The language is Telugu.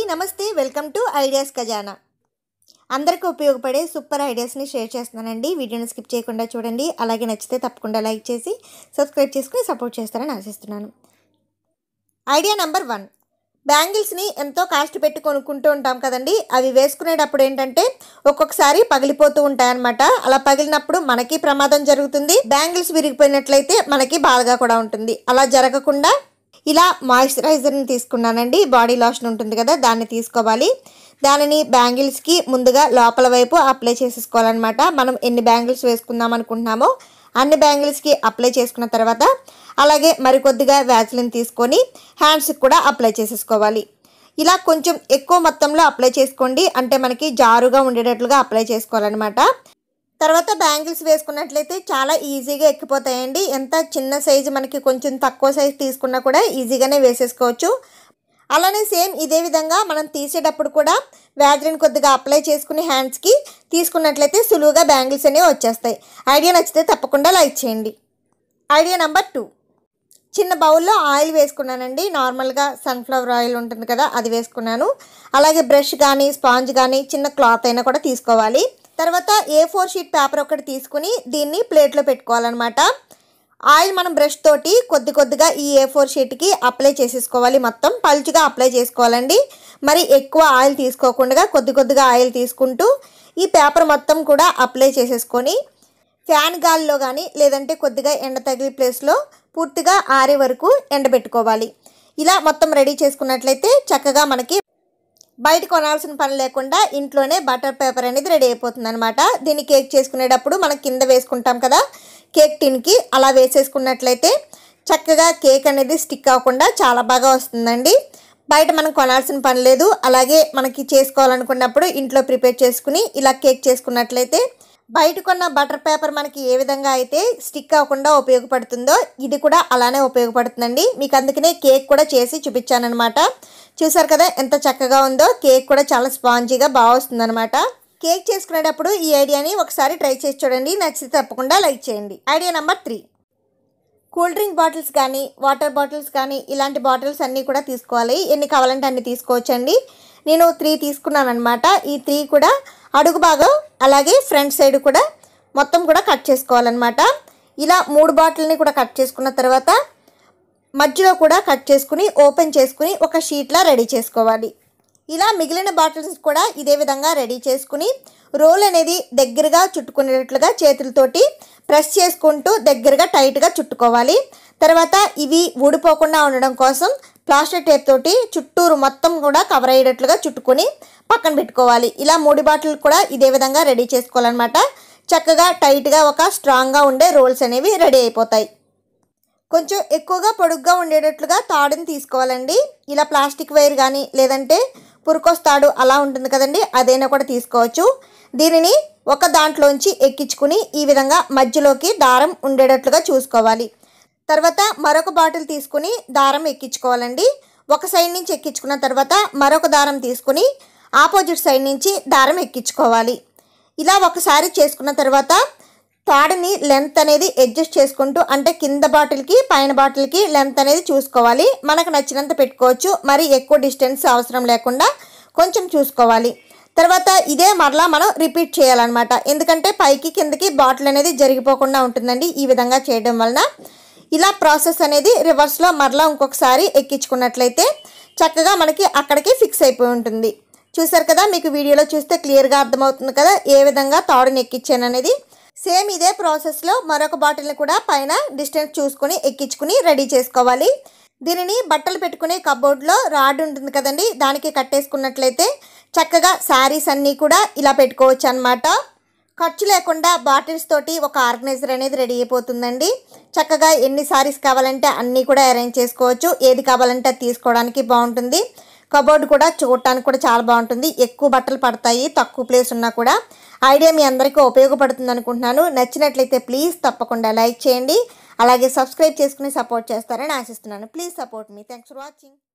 నమస్తే వెల్కమ్ టు ఐడియాస్ ఖజానా. అందరికీ ఉపయోగపడే సూపర్ ఐడియాస్ని షేర్ చేస్తున్నానండి. వీడియోని స్కిప్ చేయకుండా చూడండి. అలాగే నచ్చితే తప్పకుండా లైక్ చేసి సబ్స్క్రైబ్ చేసుకుని సపోర్ట్ చేస్తారని ఆశిస్తున్నాను. ఐడియా నెంబర్ 1, బ్యాంగిల్స్ని ఎంతో కాస్ట్ పెట్టి కొనుక్కుంటూ ఉంటాం కదండి. అవి వేసుకునేటప్పుడు ఏంటంటే ఒక్కొక్కసారి పగిలిపోతూ ఉంటాయన్నమాట. అలా పగిలినప్పుడు మనకి ప్రమాదం జరుగుతుంది. బ్యాంగిల్స్ విరిగిపోయినట్లయితే మనకి బాధగా కూడా ఉంటుంది. అలా జరగకుండా ఇలా మాయిశ్చరైజర్ని తీసుకున్నానండి. బాడీ లోషన్ ఉంటుంది కదా, దాన్ని తీసుకోవాలి. దానిని బ్యాంగిల్స్కి ముందుగా లోపల వైపు అప్లై చేసేసుకోవాలన్నమాట. మనం ఎన్ని బ్యాంగిల్స్ వేసుకుందాం అనుకుంటున్నామో అన్ని బ్యాంగిల్స్కి అప్లై చేసుకున్న తర్వాత అలాగే మరికొద్దిగా వ్యాజ్లిన్ తీసుకొని హ్యాండ్స్కి కూడా అప్లై చేసేసుకోవాలి. ఇలా కొంచెం ఎక్కువ మొత్తంలో అప్లై చేసుకోండి, అంటే మనకి జారుగా ఉండేటట్లుగా అప్లై చేసుకోవాలన్నమాట. తర్వాత బ్యాంగిల్స్ వేసుకున్నట్లయితే చాలా ఈజీగా ఎక్కిపోతాయండి. ఎంత చిన్న సైజు మనకి కొంచెం తక్కువ సైజు తీసుకున్నా కూడా ఈజీగానే వేసేసుకోవచ్చు. అలానే సేమ్ ఇదే విధంగా మనం తీసేటప్పుడు కూడా వ్యాజ్లిన్ కొద్దిగా అప్లై చేసుకుని హ్యాండ్స్కి తీసుకున్నట్లయితే సులువుగా బ్యాంగిల్స్ అనేవి వచ్చేస్తాయి. ఐడియా నచ్చితే తప్పకుండా లైక్ చేయండి. ఐడియా నెంబర్ 2, చిన్న బౌల్లో ఆయిల్ వేసుకున్నానండి. నార్మల్గా సన్ఫ్లవర్ ఆయిల్ ఉంటుంది కదా, అది వేసుకున్నాను. అలాగే బ్రష్ కానీ స్పాంజ్ కానీ చిన్న క్లాత్ అయినా కూడా తీసుకోవాలి. తర్వాత A4 షీట్ పేపర్ ఒకటి తీసుకుని దీన్ని ప్లేట్లో పెట్టుకోవాలన్నమాట. ఆయిల్ మనం బ్రష్ తోటి కొద్దిగా ఈ A4 షీట్కి అప్లై చేసేసుకోవాలి. మొత్తం పలుచుగా అప్లై చేసుకోవాలండి. మరి ఎక్కువ ఆయిల్ తీసుకోకుండా కొద్దిగా ఆయిల్ తీసుకుంటూ ఈ పేపర్ మొత్తం కూడా అప్లై చేసేసుకొని ఫ్యాన్ గాలిలో కానీ లేదంటే కొద్దిగా ఎండ తగిలి ప్లేస్లో పూర్తిగా ఆరే వరకు ఎండబెట్టుకోవాలి. ఇలా మొత్తం రెడీ చేసుకున్నట్లయితే చక్కగా మనకి బయట కొనాల్సిన పని లేకుండా ఇంట్లోనే బటర్ పేపర్ అనేది రెడీ అయిపోతుంది అనమాట. దీన్ని కేక్ చేసుకునేటప్పుడు మనం కింద వేసుకుంటాం కదా కేక్ టిన్కి, అలా వేసేసుకున్నట్లయితే చక్కగా కేక్ అనేది స్టిక్ అవ్వకుండా చాలా బాగా వస్తుందండి. బయట మనం కొనాల్సిన పని లేదు. అలాగే మనకి చేసుకోవాలనుకున్నప్పుడు ఇంట్లో ప్రిపేర్ చేసుకుని ఇలా కేక్ చేసుకున్నట్లయితే బయట కొన్న బటర్ పేపర్ మనకి ఏ విధంగా అయితే స్టిక్ అవ్వకుండా ఉపయోగపడుతుందో ఇది కూడా అలానే ఉపయోగపడుతుందండి. మీకు అందుకనే కేక్ కూడా చేసి చూపించానమాట. చూసారు కదా ఎంత చక్కగా ఉందో. కేక్ కూడా చాలా స్పాంజీగా బాగా వస్తుందన్నమాట. కేక్ చేసుకునేటప్పుడు ఈ ఐడియాని ఒకసారి ట్రై చేసి చూడండి. నచ్చితే తప్పకుండా లైక్ చేయండి. Idea number 3, cool drink bottles కానీ వాటర్ బాటిల్స్ కానీ ఇలాంటి బాటిల్స్ అన్నీ కూడా తీసుకోవాలి. ఎన్ని కావాలంటే అన్ని తీసుకోవచ్చండి. నేను 3 తీసుకున్నాను అనమాట. ఈ 3 కూడా అడుగు భాగం అలాగే ఫ్రంట్ సైడ్ కూడా మొత్తం కూడా కట్ చేసుకోవాలన్నమాట. ఇలా 3 బాటిల్ని కూడా కట్ చేసుకున్న తర్వాత మధ్యలో కూడా కట్ చేసుకుని ఓపెన్ చేసుకుని ఒక షీట్లా రెడీ చేసుకోవాలి. ఇలా మిగిలిన బాటిల్స్ కూడా ఇదే విధంగా రెడీ చేసుకుని రోల్ అనేది దగ్గరగా చుట్టుకునేటట్లుగా చేతులతోటి ప్రెస్ చేసుకుంటూ దగ్గరగా టైట్గా చుట్టుకోవాలి. తర్వాత ఇవి ఊడిపోకుండా ఉండడం కోసం ప్లాస్టర్ టేప్ తోటి చుట్టూరు మొత్తం కూడా కవర్ అయ్యేటట్లుగా చుట్టుకొని పక్కన పెట్టుకోవాలి. ఇలా 3 బాటిల్ కూడా ఇదే విధంగా రెడీ చేసుకోవాలన్నమాట. చక్కగా టైట్గా ఒక స్ట్రాంగ్గా ఉండే రోల్స్ అనేవి రెడీ అయిపోతాయి. కొంచెం ఎక్కువగా పొడుగ్గా ఉండేటట్లుగా తాడుని తీసుకోవాలండి. ఇలా ప్లాస్టిక్ వైర్ కానీ లేదంటే పురుకోస్ తాడు అలా ఉంటుంది కదండి, అదైనా కూడా తీసుకోవచ్చు. దీనిని ఒక దాంట్లోంచి ఎక్కించుకుని ఈ విధంగా మధ్యలోకి దారం ఉండేటట్లుగా చూసుకోవాలి. తర్వాత మరొక బాటిల్ తీసుకుని దారం ఎక్కించుకోవాలండి. ఒక సైడ్ నుంచి ఎక్కించుకున్న తర్వాత మరొక దారం తీసుకుని ఆపోజిట్ సైడ్ నుంచి దారం ఎక్కించుకోవాలి. ఇలా ఒకసారి చేసుకున్న తర్వాత తాడుని లెంత్ అనేది అడ్జస్ట్ చేసుకుంటూ, అంటే కింద బాటిల్కి పైన బాటిల్కి లెంత్ అనేది చూసుకోవాలి. మనకు నచ్చినంత పెట్టుకోవచ్చు. మరి ఎక్కువ డిస్టెన్స్ అవసరం లేకుండా కొంచెం చూసుకోవాలి. తర్వాత ఇదే మరలా మనం రిపీట్ చేయాలన్నమాట. ఎందుకంటే పైకి కిందకి బాటిల్ అనేది జరిగిపోకుండా ఉంటుందండి ఈ విధంగా చేయడం వలన. ఇలా ప్రాసెస్ అనేది రివర్స్లో మరలా ఇంకొకసారి ఎక్కించుకున్నట్లయితే చక్కగా మనకి అక్కడికి ఫిక్స్ అయిపోయి ఉంటుంది. చూసారు కదా, మీకు వీడియోలో చూస్తే క్లియర్గా అర్థమవుతుంది కదా ఏ విధంగా తాడుని ఎక్కించాను అనేది. సేమ్ ఇదే ప్రాసెస్లో మరొక బాటిల్ని కూడా పైన డిస్టెన్స్ చూసుకొని ఎక్కించుకుని రెడీ చేసుకోవాలి. దీనిని బట్టలు పెట్టుకునే కబోర్డ్లో రాడ్ ఉంటుంది కదండి, దానికి కట్టేసుకున్నట్లయితే చక్కగా శారీస్ అన్నీ కూడా ఇలా పెట్టుకోవచ్చు అన్నమాట. ఖర్చు లేకుండా బాటిల్స్ తోటి ఒక ఆర్గనైజర్ అనేది రెడీ అయిపోతుందండి. చక్కగా ఎన్ని శారీస్ కావాలంటే అన్నీ కూడా అరేంజ్ చేసుకోవచ్చు. ఏది కావాలంటే అది తీసుకోవడానికి బాగుంటుంది. కబోర్డ్ కూడా చూడటానికి కూడా చాలా బాగుంటుంది. ఎక్కువ బట్టలు పడతాయి తక్కువ ప్లేస్ ఉన్నా కూడా. ఐడియా మీ అందరికీ ఉపయోగపడుతుంది అనుకుంటున్నాను. నచ్చినట్లయితే ప్లీజ్ తప్పకుండా లైక్ చేయండి. అలాగే సబ్స్క్రైబ్ చేసుకుని సపోర్ట్ చేస్తారని ఆశిస్తున్నాను. Please support me. Thanks for watching.